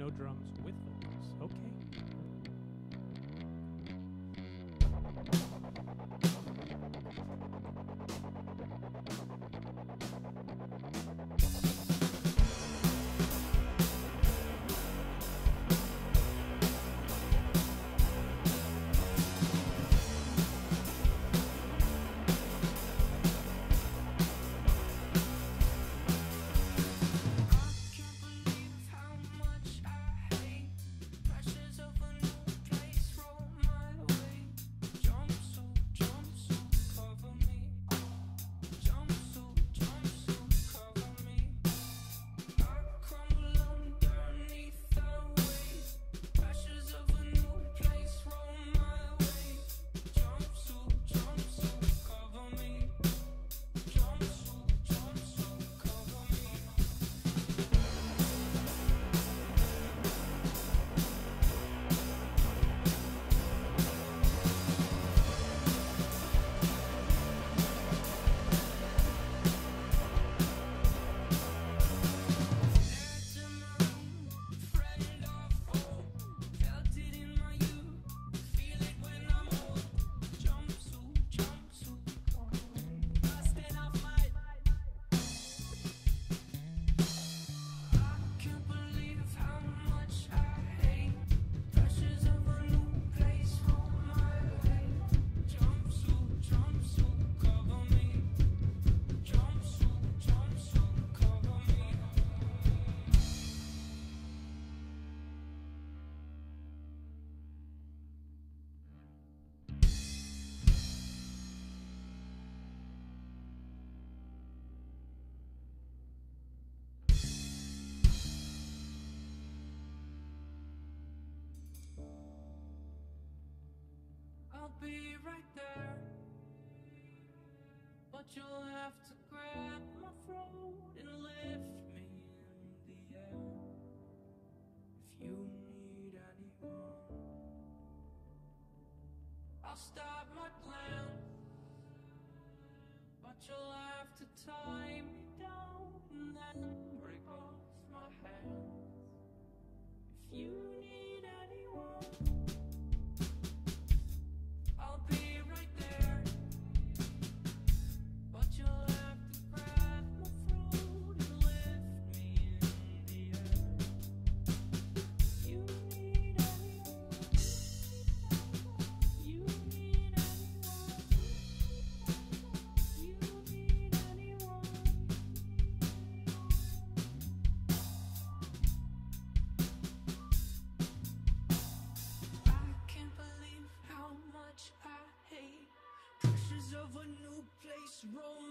no drums with vocals. Okay. I'll be right there, but you'll have to grab my throat and lift me in the air. If you need anyone, I'll start my plan, but you'll have to tie me down and then break off my hands. If you need anyone, I'll be right there, but you'll have to grab my throat and lift me in the air. You need anyone, you need anyone, you need anyone. I can't believe how much I hate pressures of a new place roll